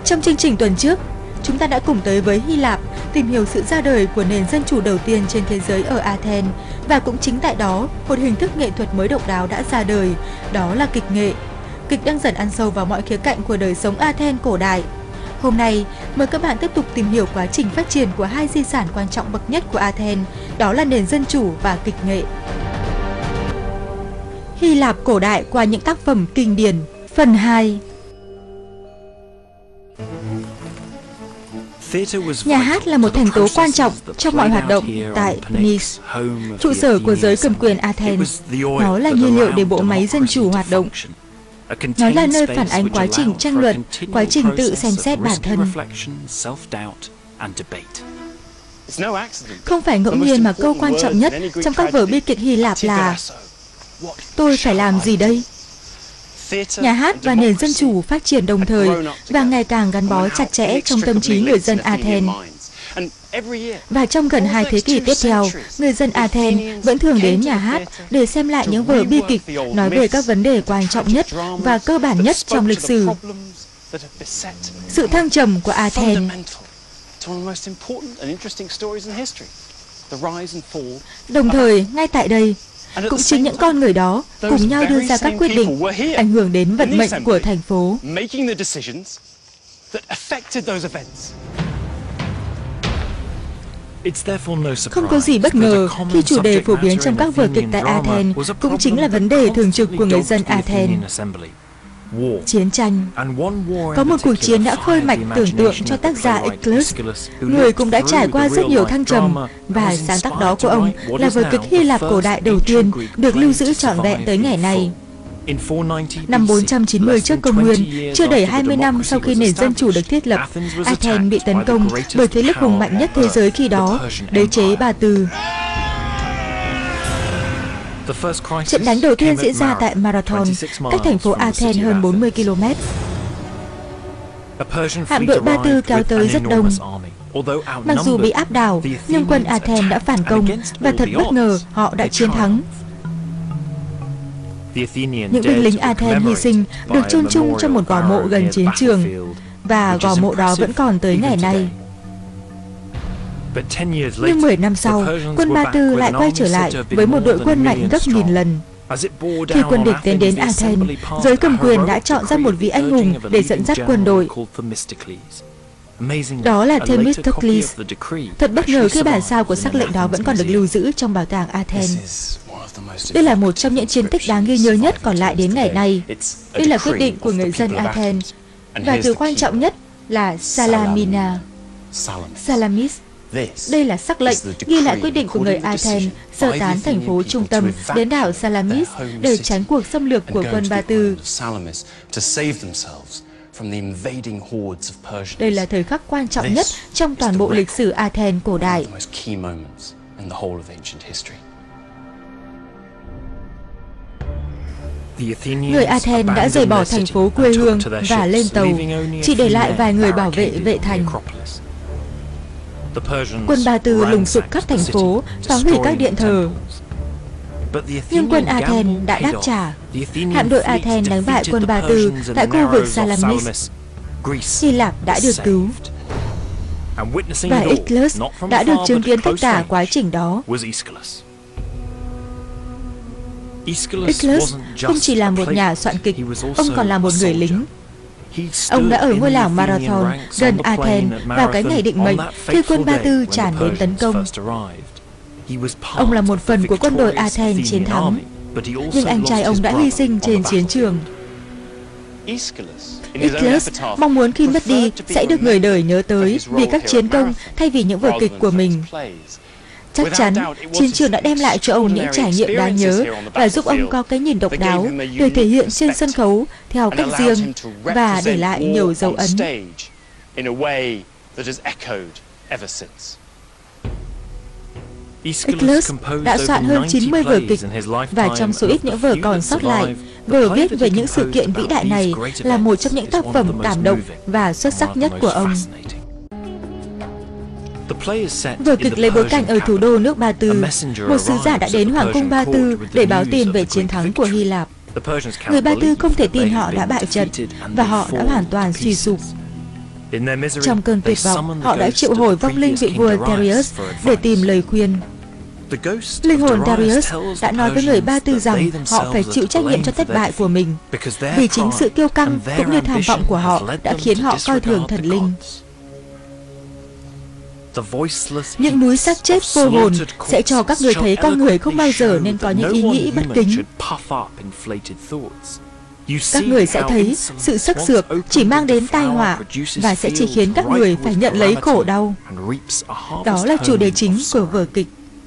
Trong chương trình tuần trước, chúng ta đã cùng tới với Hy Lạp tìm hiểu sự ra đời của nền dân chủ đầu tiên trên thế giới ở Athens, và cũng chính tại đó, một hình thức nghệ thuật mới độc đáo đã ra đời, đó là kịch nghệ. Kịch đang dần ăn sâu vào mọi khía cạnh của đời sống Athens cổ đại. Hôm nay, mời các bạn tiếp tục tìm hiểu quá trình phát triển của hai di sản quan trọng bậc nhất của Athens, đó là nền dân chủ và kịch nghệ. Hy Lạp cổ đại qua những tác phẩm kinh điển. Phần 2. Nhà hát là một thành tố quan trọng trong mọi hoạt động tại Nice, trụ sở của giới cầm quyền Athens. Nó là nhiên liệu để bộ máy dân chủ hoạt động. Nó là nơi phản ánh quá trình tranh luận, quá trình tự xem xét bản thân. Không phải ngẫu nhiên mà câu quan trọng nhất trong các vở bi kịch Hy Lạp là "Tôi phải làm gì đây?" Nhà hát và nền dân chủ phát triển đồng thời và ngày càng gắn bó chặt chẽ trong tâm trí người dân Athens. Và trong gần 2 thế kỷ tiếp theo, người dân Athens vẫn thường đến nhà hát để xem lại những vở bi kịch nói về các vấn đề quan trọng nhất và cơ bản nhất trong lịch sử. Sự thăng trầm của Athens. Đồng thời, ngay tại đây, cũng chính những con người đó cùng nhau đưa ra các quyết định ảnh hưởng đến vận mệnh của thành phố. Không có gì bất ngờ khi chủ đề phổ biến trong các vở kịch tại Athens cũng chính là vấn đề thường trực của người dân Athens. Chiến tranh. Có một cuộc chiến đã khơi mạch tưởng tượng cho tác giả Aeschylus, người cũng đã trải qua rất nhiều thăng trầm, và sáng tác đó của ông là vở kịch Hy Lạp cổ đại đầu tiên được lưu giữ trọn vẹn tới ngày nay. Năm 490 trước công nguyên, chưa đầy 20 năm sau khi nền dân chủ được thiết lập, Athens bị tấn công bởi thế lực hùng mạnh nhất thế giới khi đó, đế chế Ba Tư. Trận đánh đầu tiên diễn ra tại Marathon, cách thành phố Athens hơn 40 km. Hạm đội Ba Tư kéo tới rất đông. Mặc dù bị áp đảo, nhưng quân Athens đã phản công, và thật bất ngờ họ đã chiến thắng. Những binh lính Athens hy sinh được chôn chung trong một gò mộ gần chiến trường, và gò mộ đó vẫn còn tới ngày nay. Nhưng 10 năm sau, quân Ba Tư lại quay trở lại với một đội quân mạnh gấp nghìn lần. Khi quân địch tiến đến Athens, giới cầm quyền đã chọn ra một vị anh hùng để dẫn dắt quân đội. Đó là Themistocles. Thật bất ngờ khi bản sao của sắc lệnh đó vẫn còn được lưu giữ trong bảo tàng Athens. Đây là một trong những chiến tích đáng ghi nhớ nhất còn lại đến ngày nay. Đây là quyết định của người dân Athens, và từ quan trọng nhất là Salamina. Salamis. Đây là sắc lệnh ghi lại quyết định của người Athens sơ tán thành phố trung tâm đến đảo Salamis để tránh cuộc xâm lược của quân Ba Tư. Đây là thời khắc quan trọng nhất trong toàn bộ lịch sử Athens cổ đại. Người Athens đã rời bỏ thành phố quê hương và lên tàu, chỉ để lại vài người bảo vệ vệ thành. Quân Ba Tư lùng sục khắp thành phố, phá hủy các điện thờ. Nhưng quân Athens đã đáp trả. Hạm đội Athens đánh bại quân Ba Tư tại khu vực Salamis. Hy Lạp đã được cứu. Và Aeschylus đã được chứng kiến tất cả quá trình đó. Aeschylus không chỉ là một nhà soạn kịch, ông còn là một người lính. Ông đã ở ngôi làng Marathon gần Athens vào cái ngày định mệnh khi quân Ba Tư tràn đến tấn công. Ông là một phần của quân đội Athens chiến thắng, nhưng anh trai ông đã hy sinh trên chiến trường. Aeschylus mong muốn khi mất đi sẽ được người đời nhớ tới vì các chiến công thay vì những vở kịch của mình. Chắc chắn, chiến trường đã đem lại cho ông những trải nghiệm đáng nhớ và giúp ông có cái nhìn độc đáo để thể hiện trên sân khấu theo cách riêng và để lại nhiều dấu ấn. Aeschylus đã soạn hơn 90 vở kịch, và trong số ít những vở còn sót lại, vở viết về những sự kiện vĩ đại này là một trong những tác phẩm cảm động và xuất sắc nhất của ông. Vở kịch lấy bối cảnh ở thủ đô nước Ba Tư. Một sứ giả đã đến hoàng cung Ba Tư để báo tin về chiến thắng của Hy Lạp. Người Ba Tư không thể tin họ đã bại trận, và họ đã hoàn toàn suy sụp. Trong cơn tuyệt vọng, họ đã triệu hồi vong linh vị vua Darius để tìm lời khuyên. Linh hồn Darius đã nói với người Ba Tư rằng họ phải chịu trách nhiệm cho thất bại của mình, vì chính sự kiêu căng cũng như tham vọng của họ đã khiến họ coi thường thần linh. Những núi xác chết vô hồn sẽ cho các người thấy con người không bao giờ nên có những ý nghĩ bất kính. Các người sẽ thấy sự sắc sược chỉ mang đến tai họa và sẽ chỉ khiến các người phải nhận lấy khổ đau. Đó là chủ đề chính của vở kịch.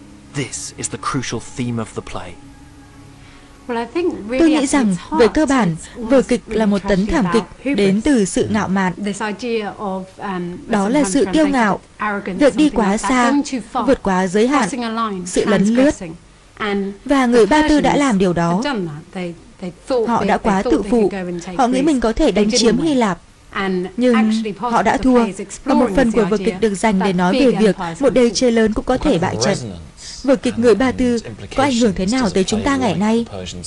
Tôi nghĩ rằng, về cơ bản, vở kịch là một tấn thảm kịch đến từ sự ngạo mạn. Đó là sự kiêu ngạo, việc đi quá xa, vượt quá giới hạn, sự lấn lướt. Và người Ba Tư đã làm điều đó. Họ đã quá tự phụ, họ nghĩ mình có thể đánh chiếm Hy Lạp. Nhưng họ đã thua, và một phần của vở kịch được dành để nói về việc một đế chế lớn cũng có thể bại trận. Vở kịch Người Ba Tư có ảnh hưởng thế nào tới chúng ta ngày nay?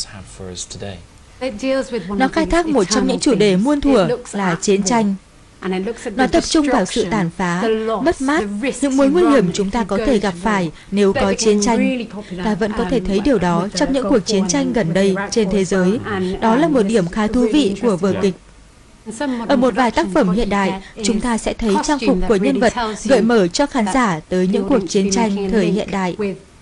Nó khai thác một trong những chủ đề muôn thuở là chiến tranh. Nó tập trung vào sự tàn phá, mất mát, những mối nguy hiểm chúng ta có thể gặp phải nếu có chiến tranh. Ta vẫn có thể thấy điều đó trong những cuộc chiến tranh gần đây trên thế giới. Đó là một điểm khá thú vị của vở kịch. Ở một vài tác phẩm hiện đại, chúng ta sẽ thấy trang phục của nhân vật gợi mở cho khán giả tới những cuộc chiến tranh thời hiện đại.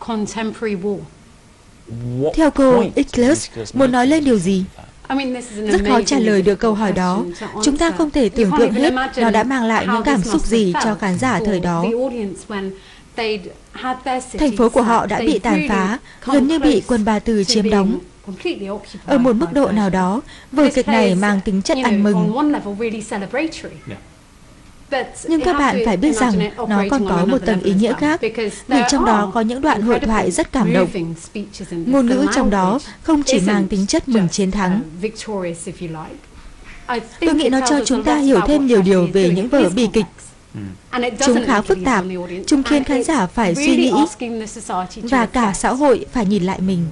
Theo cô, Icarus muốn nói lên điều gì? Rất khó trả lời được câu hỏi đó. Chúng ta không thể tưởng tượng hết nó đã mang lại những cảm xúc gì cho khán giả thời đó. Thành phố của họ đã bị tàn phá, gần như bị quân Ba Tư chiếm đóng. Ở một mức độ nào đó, vở kịch này mang tính chất ăn mừng. Nhưng các bạn phải biết rằng nó còn có một tầng ý nghĩa khác, vì trong đó có những đoạn hội thoại rất cảm động. Ngôn ngữ trong đó không chỉ mang tính chất mừng chiến thắng. Tôi nghĩ nó cho chúng ta hiểu thêm nhiều điều về những vở bi kịch. Chúng khá phức tạp, chúng khiến khán giả phải suy nghĩ, và cả xã hội phải nhìn lại mình.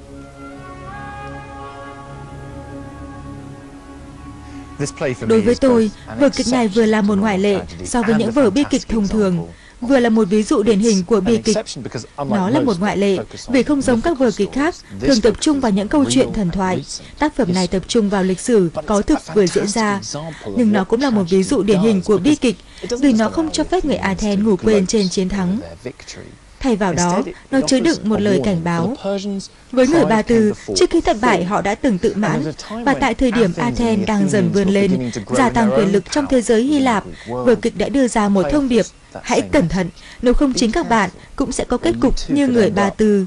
Đối với tôi, vở kịch này vừa là một ngoại lệ so với những vở bi kịch thông thường, vừa là một ví dụ điển hình của bi kịch. Nó là một ngoại lệ vì không giống các vở kịch khác thường tập trung vào những câu chuyện thần thoại. Tác phẩm này tập trung vào lịch sử có thực vừa diễn ra, nhưng nó cũng là một ví dụ điển hình của bi kịch vì nó không cho phép người Athens ngủ quên trên chiến thắng. Thay vào đó, nó chứa đựng một lời cảnh báo. Với người Ba Tư, trước khi thất bại họ đã từng tự mãn, và tại thời điểm Athens đang dần vươn lên, gia tăng quyền lực trong thế giới Hy Lạp, vở kịch đã đưa ra một thông điệp: hãy cẩn thận, nếu không chính các bạn cũng sẽ có kết cục như người Ba Tư.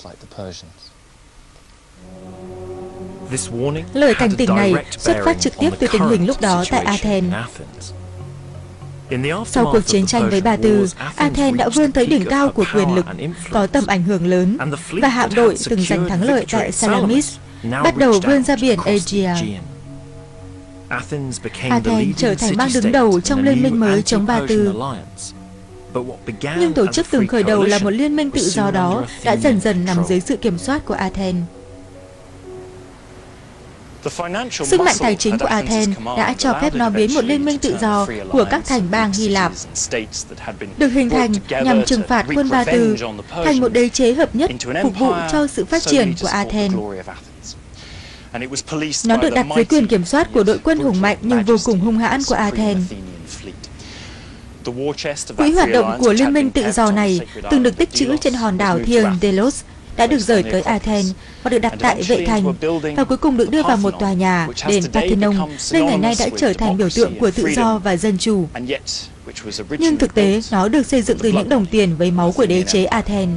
Lời cảnh tỉnh này xuất phát trực tiếp từ tình hình lúc đó tại Athens. Sau cuộc chiến tranh với Ba Tư, Athens đã vươn tới đỉnh cao của quyền lực, có tầm ảnh hưởng lớn, và hạm đội từng giành thắng lợi tại Salamis bắt đầu vươn ra biển Aegea. Athens trở thành bang đứng đầu trong liên minh mới chống Ba Tư. Nhưng tổ chức từng khởi đầu là một liên minh tự do đó đã dần dần nằm dưới sự kiểm soát của Athens. Sức mạnh tài chính của Athens đã cho phép nó biến một liên minh tự do của các thành bang Hy Lạp được hình thành nhằm trừng phạt quân Ba Tư thành một đế chế hợp nhất phục vụ cho sự phát triển của Athens. Nó được đặt dưới quyền kiểm soát của đội quân hùng mạnh nhưng vô cùng hung hãn của Athens. Quỹ hoạt động của liên minh tự do này từng được tích trữ trên hòn đảo thiêng Delos đã được rời tới Athens và được đặt tại Vệ Thành, và cuối cùng được đưa vào một tòa nhà, đền Parthenon, nơi ngày nay đã trở thành biểu tượng của tự do và dân chủ. Nhưng thực tế, nó được xây dựng từ những đồng tiền với máu của đế chế Athens.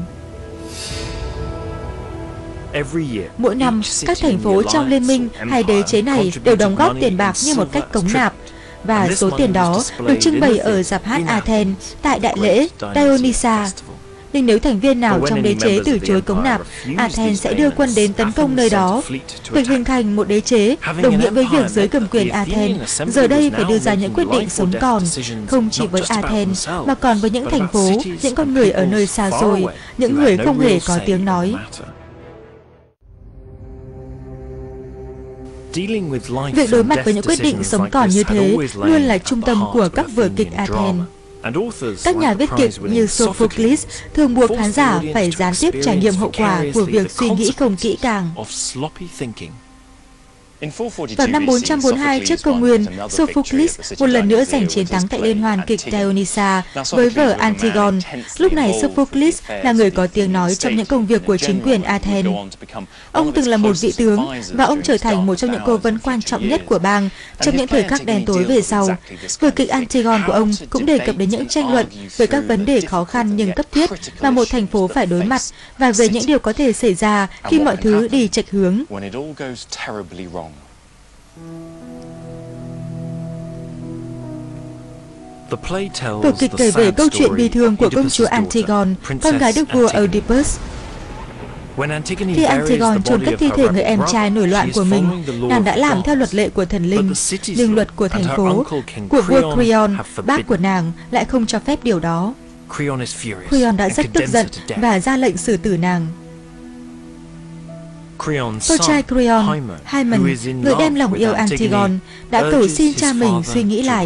Mỗi năm, các thành phố trong liên minh hay đế chế này đều đóng góp tiền bạc như một cách cống nạp, và số tiền đó được trưng bày ở rạp hát Athens tại đại lễ Dionysa. Nhưng nếu thành viên nào trong đế chế từ chối cống nạp, Athens sẽ đưa quân đến tấn công nơi đó. Việc hình thành một đế chế đồng nghĩa với việc giới cầm quyền Athens giờ đây phải đưa ra những quyết định sống còn, không chỉ với Athens mà còn với những thành phố, những con người ở nơi xa xôi, những người không hề có tiếng nói. Việc đối mặt với những quyết định sống còn như thế luôn là trung tâm của các vở kịch Athens. Các nhà viết kịch như Sophocles thường buộc khán giả phải gián tiếp trải nghiệm hậu quả của việc suy nghĩ không kỹ càng. Vào năm 442 trước công nguyên, Sophocles một lần nữa giành chiến thắng tại liên hoan kịch Dionysa với vở Antigone. Lúc này Sophocles là người có tiếng nói trong những công việc của chính quyền Athens. Ông từng là một vị tướng và ông trở thành một trong những cố vấn quan trọng nhất của bang trong những thời khắc đen tối về sau. Vở kịch Antigone của ông cũng đề cập đến những tranh luận về các vấn đề khó khăn nhưng cấp thiết mà một thành phố phải đối mặt và về những điều có thể xảy ra khi mọi thứ đi chệch hướng. Vở kịch kể về câu chuyện bi thương của công chúa Antigone, con gái đức vua Oedipus. Khi Antigone chôn cất thi thể người em trai nổi loạn của mình, nàng đã làm theo luật lệ của thần linh, nhưng luật của thành phố, của vua Creon, bác của nàng, lại không cho phép điều đó. Creon đã rất tức giận và ra lệnh xử tử nàng. Con trai Creon, Hymen, người đem lòng yêu Antigone, đã cầu xin cha mình suy nghĩ lại.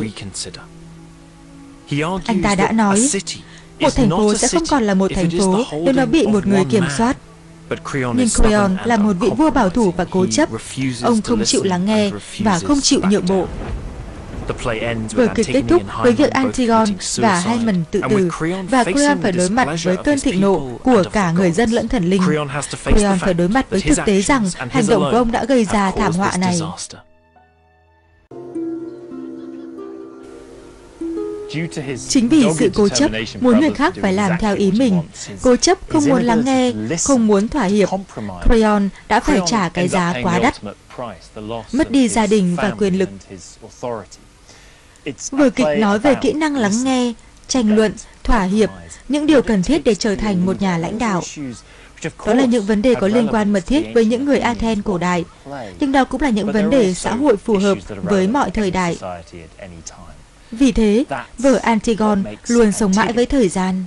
Anh ta đã nói, một thành phố sẽ không còn là một thành phố nếu nó bị một người kiểm soát. Nhưng Creon là một vị vua bảo thủ và cố chấp. Ông không chịu lắng nghe và không chịu nhượng bộ. Vở kịch kết thúc với việc Antigone và Hymen tự tử, và Creon phải đối mặt với cơn thịnh nộ của cả người dân lẫn thần linh. Creon phải đối mặt với thực tế rằng hành động của ông đã gây ra thảm họa này. Chính vì sự cố chấp, muốn người khác phải làm theo ý mình, cố chấp không muốn lắng nghe, không muốn thỏa hiệp, Creon đã phải trả cái giá quá đắt, mất đi gia đình và quyền lực. Vở kịch nói về kỹ năng lắng nghe, tranh luận, thỏa hiệp, những điều cần thiết để trở thành một nhà lãnh đạo. Đó là những vấn đề có liên quan mật thiết với những người Athens cổ đại, nhưng đó cũng là những vấn đề xã hội phù hợp với mọi thời đại. Vì thế, vở Antigone luôn sống mãi với thời gian.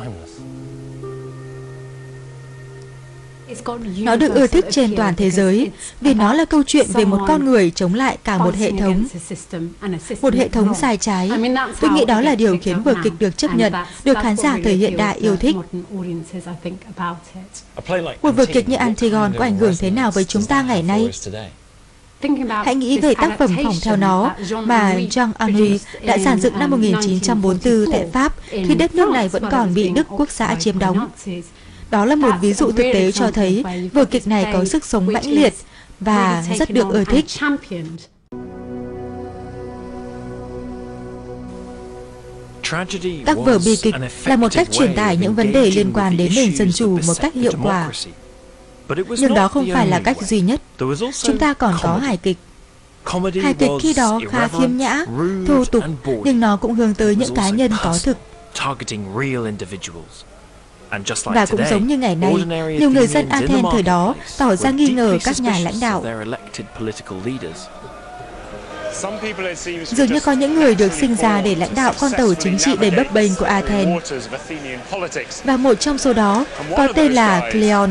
Nó được ưa thích trên toàn thế giới vì nó là câu chuyện về một con người chống lại cả một hệ thống sai trái. Tôi nghĩ đó là điều khiến vở kịch được chấp nhận, được khán giả thời hiện đại yêu thích. Một vở kịch như Antigone có ảnh hưởng thế nào với chúng ta ngày nay? Hãy nghĩ về tác phẩm phỏng theo nó mà Jean Anouilh đã dàn dựng năm 1944 tại Pháp, khi đất nước này vẫn còn bị Đức Quốc xã chiếm đóng. Đó là một ví dụ thực tế cho thấy vở kịch này có sức sống mãnh liệt và rất được ưa thích. Các vở bi kịch là một cách truyền tải những vấn đề liên quan đến nền dân chủ một cách hiệu quả. Nhưng đó không phải là cách duy nhất. Chúng ta còn có hài kịch. Hài kịch khi đó khá khiêm nhã, thô tục, nhưng nó cũng hướng tới những cá nhân có thực. Và cũng giống như ngày nay, nhiều người dân Athens thời đó tỏ ra nghi ngờ các nhà lãnh đạo. Dường như có những người được sinh ra để lãnh đạo con tàu chính trị đầy bấp bênh của Athens. Và một trong số đó có tên là Cleon.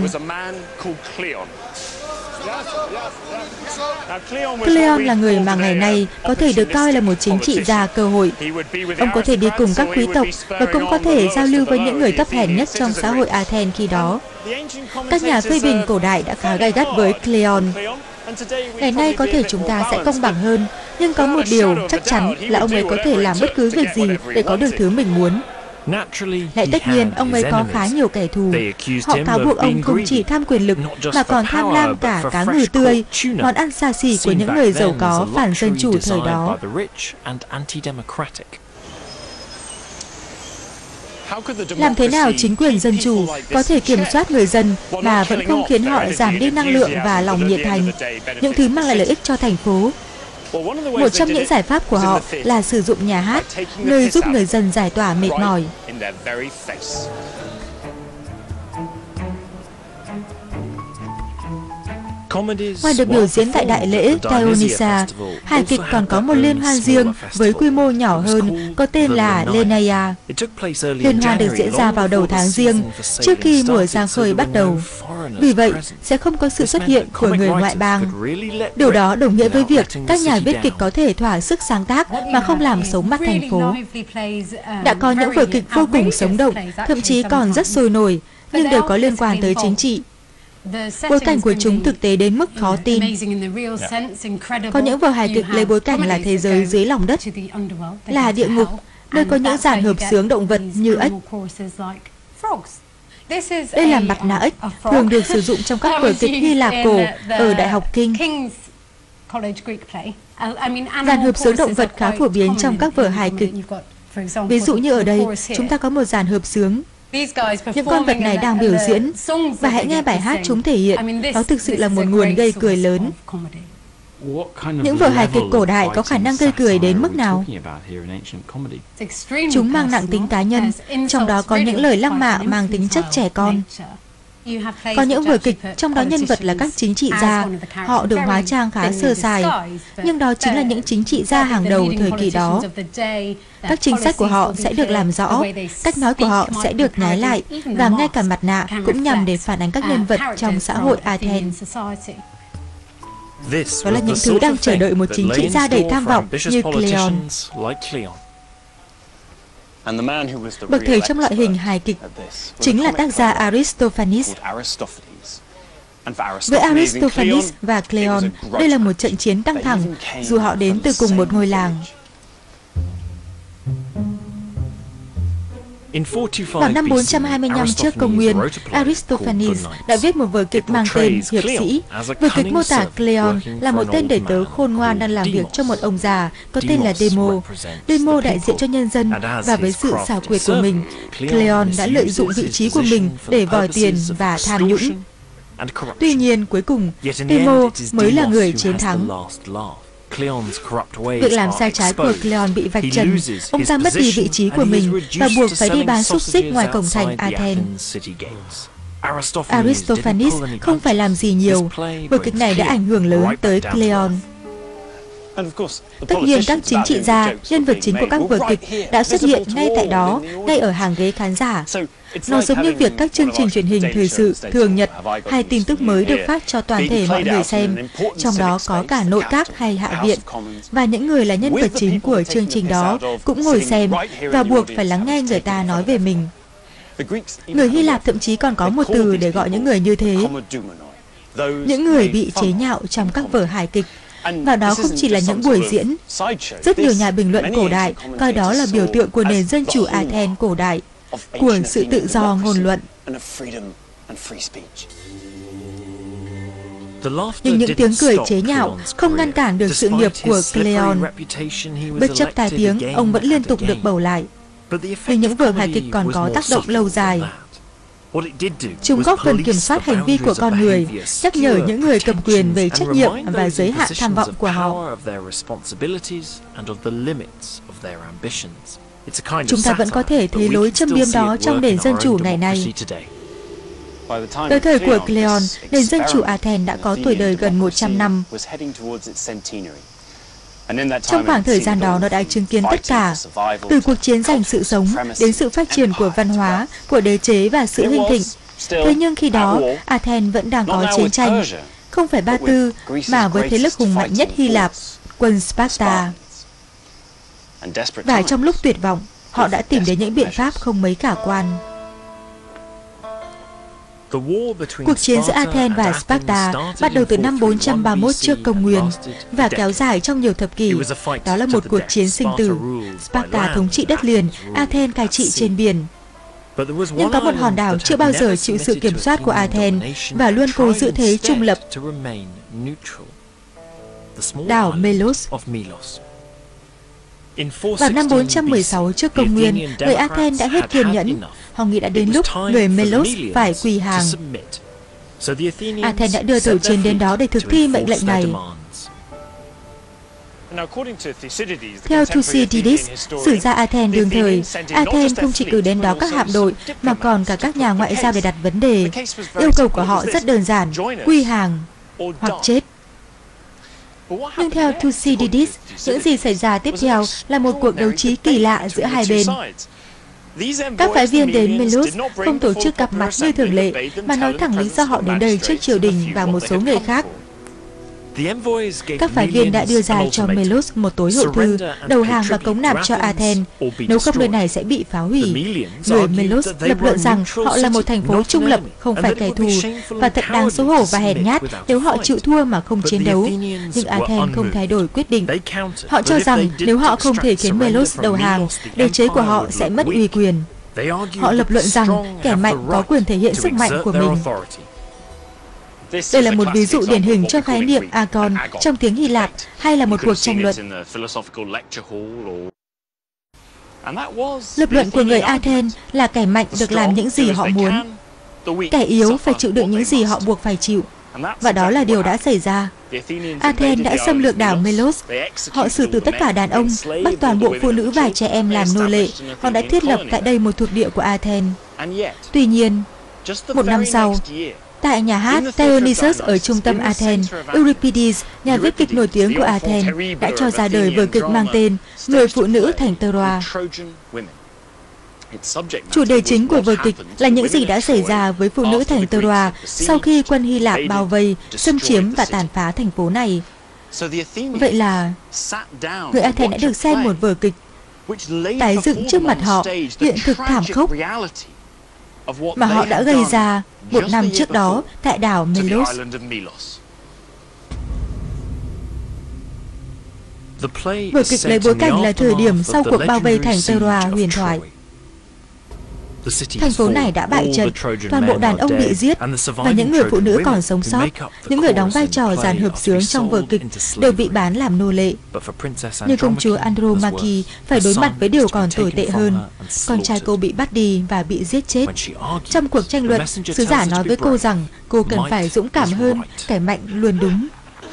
Cleon là người mà ngày nay có thể được coi là một chính trị gia cơ hội. Ông có thể đi cùng các quý tộc và cũng có thể giao lưu với những người thấp hèn nhất trong xã hội Athens khi đó. Các nhà phê bình cổ đại đã khá gay gắt với Cleon. Ngày nay có thể chúng ta sẽ công bằng hơn, nhưng có một điều chắc chắn là ông ấy có thể làm bất cứ việc gì để có được thứ mình muốn. Lại tất nhiên, ông ấy có khá nhiều kẻ thù. Họ cáo buộc ông không chỉ tham quyền lực mà còn tham lam cả cá ngừ tươi, món ăn xa xỉ của những người giàu có phản dân chủ thời đó. Làm thế nào chính quyền dân chủ có thể kiểm soát người dân mà vẫn không khiến họ giảm đi năng lượng và lòng nhiệt thành, những thứ mang lại lợi ích cho thành phố? Một trong những giải pháp của họ là sử dụng nhà hát, nơi giúp người dân giải tỏa mệt mỏi. Ngoài được biểu diễn tại đại lễ Dionysia, hài kịch còn có một liên hoan riêng với quy mô nhỏ hơn có tên là Lenaia. Liên hoan được diễn ra vào đầu tháng Giêng, trước khi mùa ra khơi bắt đầu. Vì vậy, sẽ không có sự xuất hiện của người ngoại bang. Điều đó đồng nghĩa với việc các nhà viết kịch có thể thỏa sức sáng tác mà không làm xấu mắt thành phố. Đã có những vở kịch vô cùng sống động, thậm chí còn rất sôi nổi, nhưng đều có liên quan tới chính trị. Bối cảnh của chúng thực tế đến mức khó tin. Có những vở hài kịch lấy bối cảnh là thế giới dưới lòng đất, là địa ngục, nơi có những dàn hợp xướng động vật như ếch. Đây là mặt nạ ếch, thường được sử dụng trong các vở kịch Hy Lạp cổ ở Đại học King. Dàn hợp xướng động vật khá phổ biến trong các vở hài kịch. Ví dụ như ở đây, chúng ta có một dàn hợp xướng. Những con vật này đang biểu diễn, và hãy nghe bài hát chúng thể hiện, nó thực sự là một nguồn gây cười lớn. Những vở hài kịch cổ đại có khả năng gây cười đến mức nào? Chúng mang nặng tính cá nhân, trong đó có những lời lăng mạ mang tính chất trẻ con. Có những vở kịch trong đó nhân vật là các chính trị gia, họ được hóa trang khá sơ sài, nhưng đó chính là những chính trị gia hàng đầu thời kỳ đó. Các chính sách của họ sẽ được làm rõ, cách nói của họ sẽ được nhái lại, và ngay cả mặt nạ cũng nhằm để phản ánh các nhân vật trong xã hội Athens. Đó là những thứ đang chờ đợi một chính trị gia đầy tham vọng như Cleon. Bậc thầy trong loại hình hài kịch chính là tác gia Aristophanes. Với Aristophanes và Cleon, đây là một trận chiến căng thẳng, dù họ đến từ cùng một ngôi làng. Vào năm 425 trước công nguyên, Aristophanes đã viết một vở kịch mang tên Hiệp sĩ. Vở kịch mô tả Cleon là một tên đệ tớ khôn ngoan đang làm việc cho một ông già có tên là Demo. Demo đại diện cho nhân dân, và với sự xảo quyệt của mình, Cleon đã lợi dụng vị trí của mình để vòi tiền và tham nhũng. Tuy nhiên, cuối cùng, Demo mới là người chiến thắng. Việc làm sai trái của Cleon bị vạch trần, ông ta mất đi vị trí của mình và buộc phải đi bán xúc xích ngoài cổng thành Athens. Aristophanes không phải làm gì nhiều, vở kịch này đã ảnh hưởng lớn tới Cleon. Tất nhiên, các chính trị gia, nhân vật chính của các vở kịch đã xuất hiện ngay tại đó, ngay ở hàng ghế khán giả. Nó giống như việc các chương trình truyền hình thời sự, thường nhật hay tin tức mới được phát cho toàn thể mọi người xem, trong đó có cả nội các hay hạ viện. Và những người là nhân vật chính của chương trình đó cũng ngồi xem và buộc phải lắng nghe người ta nói về mình. Người Hy Lạp thậm chí còn có một từ để gọi những người như thế, những người bị chế nhạo trong các vở hài kịch. Và đó không chỉ là những buổi diễn. Rất nhiều nhà bình luận cổ đại coi đó là biểu tượng của nền dân chủ Athens cổ đại, của sự tự do ngôn luận. Nhưng những tiếng cười chế nhạo không ngăn cản được sự nghiệp của Cleon. Bất chấp tai tiếng, ông vẫn liên tục được bầu lại. Nhưng những vở hài kịch còn có tác động lâu dài. Chúng góp phần kiểm soát hành vi của con người, nhắc nhở những người cầm quyền về trách nhiệm và giới hạn tham vọng của họ. Chúng ta vẫn có thể thấy lối châm biếm đó trong nền dân chủ ngày nay. Tới thời của Cleon, nền dân chủ Athens đã có tuổi đời gần 100 năm. Trong khoảng thời gian đó, nó đã chứng kiến tất cả, từ cuộc chiến giành sự sống đến sự phát triển của văn hóa, của đế chế và sự hưng thịnh. Thế nhưng khi đó, Athens vẫn đang có chiến tranh, không phải Ba Tư, mà với thế lực hùng mạnh nhất Hy Lạp, quân Sparta. Và trong lúc tuyệt vọng, họ đã tìm đến những biện pháp không mấy khả quan. Cuộc chiến giữa Athens và Sparta bắt đầu từ năm 431 trước công nguyên và kéo dài trong nhiều thập kỷ. Đó là một cuộc chiến sinh tử. Sparta thống trị đất liền, Athens cai trị trên biển. Nhưng có một hòn đảo chưa bao giờ chịu sự kiểm soát của Athens và luôn cố giữ thế trung lập. Đảo Melos. Vào năm 416 trước công nguyên, người Athens đã hết kiên nhẫn. Họ nghĩ đã đến lúc người Melos phải quỳ hàng. Athens đã đưa tàu chiến đến đó để thực thi mệnh lệnh này. Theo Thucydides, sử gia Athens đương thời, Athens không chỉ cử đến đó các hạm đội mà còn cả các nhà ngoại giao để đặt vấn đề. Yêu cầu của họ rất đơn giản: quy hàng. hoặc chết. Nhưng theo Thucydides, những gì xảy ra tiếp theo là một cuộc đấu trí kỳ lạ giữa hai bên. Các phái viên đến Melos không tổ chức gặp mặt như thường lệ, mà nói thẳng lý do họ đến đây trước triều đình và một số người khác. Các phái viên đã đưa ra cho Melos một tối hậu thư, đầu hàng và cống nạp cho Athens, nếu không nơi này sẽ bị phá hủy. Người Melos lập luận rằng họ là một thành phố trung lập, không phải kẻ thù, và thật đáng xấu hổ và hèn nhát nếu họ chịu thua mà không chiến đấu. Nhưng Athens không thay đổi quyết định. Họ cho rằng nếu họ không thể khiến Melos đầu hàng, đế chế của họ sẽ mất uy quyền. Họ lập luận rằng kẻ mạnh có quyền thể hiện sức mạnh của mình. Đây là một ví dụ điển hình cho khái niệm agon trong tiếng Hy Lạp, hay là một cuộc tranh luận. Lập luận của người Athens là kẻ mạnh được làm những gì họ muốn, kẻ yếu phải chịu đựng những gì họ buộc phải chịu. Và đó là điều đã xảy ra. Athens đã xâm lược đảo Melos. Họ xử tử tất cả đàn ông, bắt toàn bộ phụ nữ và trẻ em làm nô lệ. Họ đã thiết lập tại đây một thuộc địa của Athens. Tuy nhiên, một năm sau, tại nhà hát Dionysus ở trung tâm Athens, Euripides, nhà viết kịch nổi tiếng của Athens, đã cho ra đời vở kịch mang tên Người phụ nữ thành Troa. Chủ đề chính của vở kịch là những gì đã xảy ra với phụ nữ thành Troa sau khi quân Hy Lạp bao vây, xâm chiếm và tàn phá thành phố này. Vậy là người Athens đã được xem một vở kịch tái dựng trước mặt họ hiện thực thảm khốc mà họ đã gây ra một năm trước đó tại đảo Melos. Vở kịch lấy bối cảnh là thời điểm sau cuộc bao vây thành Troa huyền thoại. Thành phố này đã bại trận, toàn bộ đàn ông bị giết, và những người phụ nữ còn sống sót, những người đóng vai trò dàn hợp xướng trong vở kịch, đều bị bán làm nô lệ. Nhưng công chúa Andromache phải đối mặt với điều còn tồi tệ hơn. Con trai cô bị bắt đi và bị giết chết. Trong cuộc tranh luận, sứ giả nói với cô rằng cô cần phải dũng cảm hơn, kẻ mạnh luôn đúng.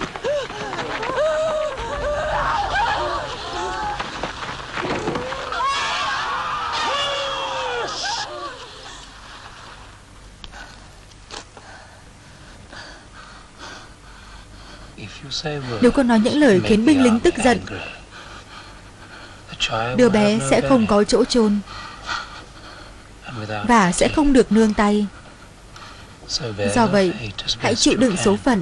Nếu con nói những lời khiến binh lính tức giận, đứa bé sẽ không có chỗ chôn và sẽ không được nương tay. Do vậy, hãy chịu đựng số phận.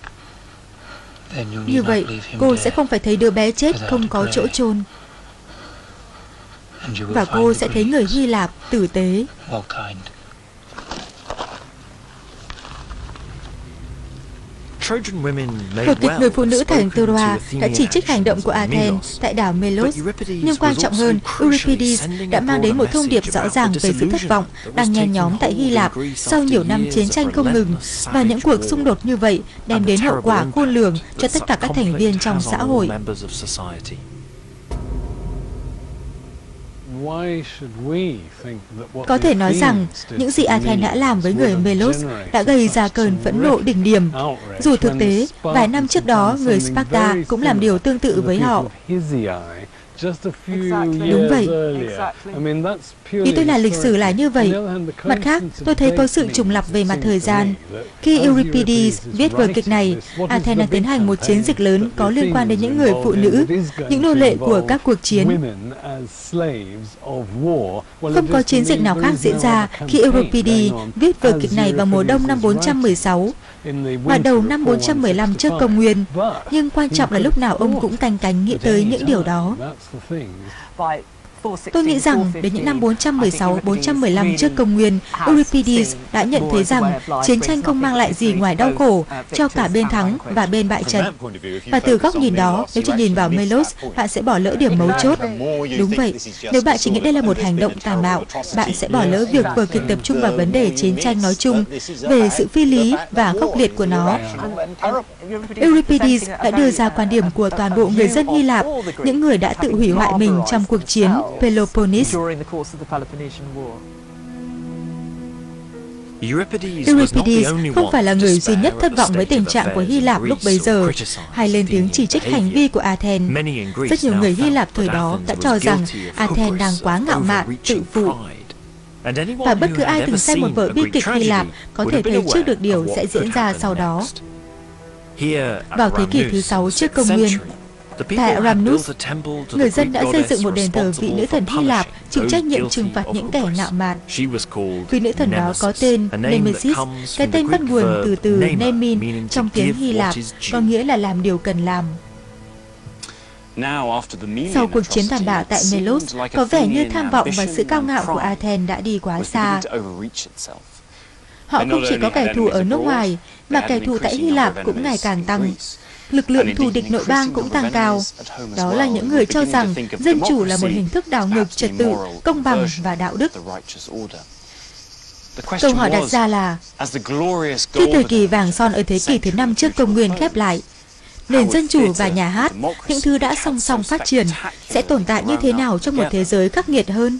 Như vậy, cô sẽ không phải thấy đứa bé chết không có chỗ chôn, và cô sẽ thấy người Hy Lạp tử tế. Vở kịch Người phụ nữ thành Troa đã chỉ trích hành động của Athens tại đảo Melos, nhưng quan trọng hơn, Euripides đã mang đến một thông điệp rõ ràng về sự thất vọng đang nhen nhóm tại Hy Lạp sau nhiều năm chiến tranh không ngừng, và những cuộc xung đột như vậy đem đến hậu quả khôn lường cho tất cả các thành viên trong xã hội. Có thể nói rằng những gì Athens đã làm với người Melos đã gây ra cơn phẫn nộ đỉnh điểm. Dù thực tế, vài năm trước đó, người Sparta cũng làm điều tương tự với họ. Đúng vậy. Ý tôi là lịch sử là như vậy. Mặt khác, tôi thấy có sự trùng lặp về mặt thời gian. Khi Euripides viết vở kịch này, Athens đang tiến hành một chiến dịch lớn có liên quan đến những người phụ nữ, những nô lệ của các cuộc chiến. Không có chiến dịch nào khác diễn ra khi Euripides viết vở kịch này vào mùa đông năm 416 và đầu năm 415 trước công nguyên. Nhưng quan trọng là lúc nào ông cũng canh cánh nghĩ tới những điều đó. Tôi nghĩ rằng đến những năm 416-415 trước công nguyên, Euripides đã nhận thấy rằng chiến tranh không mang lại gì ngoài đau khổ cho cả bên thắng và bên bại trận. Và từ góc nhìn đó, nếu chỉ nhìn vào Melos, bạn sẽ bỏ lỡ điểm mấu chốt. Đúng vậy, nếu bạn chỉ nghĩ đây là một hành động tàn bạo, bạn sẽ bỏ lỡ việc vở kịch tập trung vào vấn đề chiến tranh nói chung, về sự phi lý và khốc liệt của nó. Euripides đã đưa ra quan điểm của toàn bộ người dân Hy Lạp, những người đã tự hủy hoại mình trong cuộc chiến Peloponnese. Euripides không phải là người duy nhất thất vọng với tình trạng của Hy Lạp lúc bấy giờ, hay lên tiếng chỉ trích hành vi của Athens. Rất nhiều người Hy Lạp thời đó đã cho rằng Athens đang quá ngạo mạn, tự phụ. Và bất cứ ai từng xem một vở bi kịch Hy Lạp có thể thấy trước được điều sẽ diễn ra sau đó. Vào thế kỷ thứ 6 trước công nguyên, tại Rhamnus, người dân đã xây dựng một đền thờ vị nữ thần Hy Lạp chịu trách nhiệm trừng phạt những kẻ ngạo mạn. Vị nữ thần đó có tên Nemesis, cái tên bắt nguồn từ từ Nemin trong tiếng Hy Lạp, có nghĩa là làm điều cần làm. Sau cuộc chiến tàn bạo tại Melos, có vẻ như tham vọng và sự cao ngạo của Athens đã đi quá xa. Họ không chỉ có kẻ thù ở nước ngoài, mà kẻ thù tại Hy Lạp cũng ngày càng tăng. Lực lượng thù địch nội bang cũng tăng cao. Đó là những người cho rằng dân chủ là một hình thức đảo ngược trật tự, công bằng và đạo đức. Câu hỏi đặt ra là, khi thời kỳ vàng son ở thế kỷ thứ 5 trước công nguyên khép lại, nền dân chủ và nhà hát, những thứ đã song song phát triển, sẽ tồn tại như thế nào trong một thế giới khắc nghiệt hơn?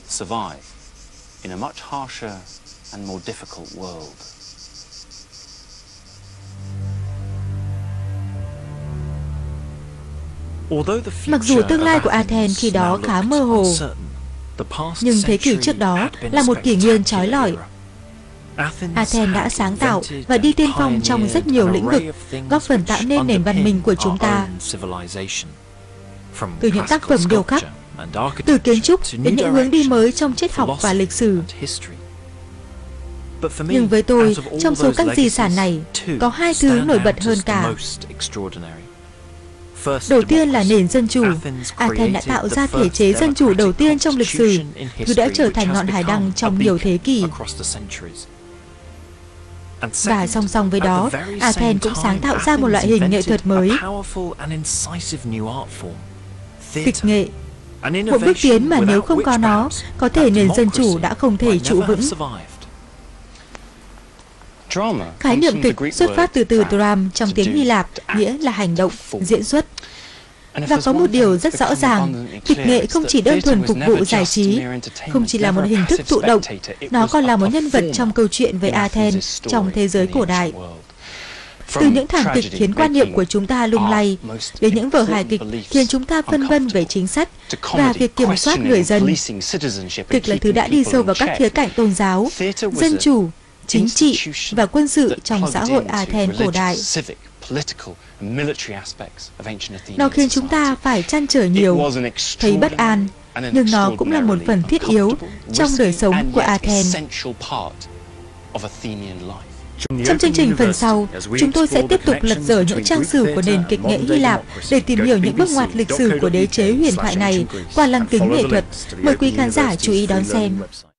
Mặc dù tương lai của Athens khi đó khá mơ hồ, nhưng thế kỷ trước đó là một kỷ nguyên chói lọi. Athens đã sáng tạo và đi tiên phong trong rất nhiều lĩnh vực, góp phần tạo nên nền văn minh của chúng ta. Từ những tác phẩm điêu khắc, từ kiến trúc đến những hướng đi mới trong triết học và lịch sử. Nhưng với tôi, trong số các di sản này, có hai thứ nổi bật hơn cả. Đầu tiên là nền dân chủ. Athens đã tạo ra thể chế dân chủ đầu tiên trong lịch sử, thứ đã trở thành ngọn hải đăng trong nhiều thế kỷ. Và song song với đó, Athens cũng sáng tạo ra một loại hình nghệ thuật mới, kịch nghệ. Một bước tiến mà nếu không có nó, có thể nền dân chủ đã không thể trụ vững. Khái niệm kịch xuất phát từ từ dram trong tiếng Hy Lạp, nghĩa là hành động, diễn xuất. Và có một điều rất rõ ràng, kịch nghệ không chỉ đơn thuần phục vụ giải trí, không chỉ là một hình thức thụ động, nó còn là một nhân vật trong câu chuyện về Athens trong thế giới cổ đại. Từ những thảm kịch khiến quan niệm của chúng ta lung lay, đến những vở hài kịch khiến chúng ta phân vân về chính sách và việc kiểm soát người dân. Kịch là thứ đã đi sâu vào các khía cạnh tôn giáo, dân chủ, chính trị và quân sự trong xã hội Athens cổ đại. Nó khiến chúng ta phải trăn trở nhiều, thấy bất an, nhưng nó cũng là một phần thiết yếu trong đời sống của Athens. Trong chương trình phần sau, chúng tôi sẽ tiếp tục lật dở những trang sử của nền kịch nghệ Hy Lạp để tìm hiểu những bước ngoặt lịch sử của đế chế huyền thoại này qua lăng kính nghệ thuật. Mời quý khán giả chú ý đón xem.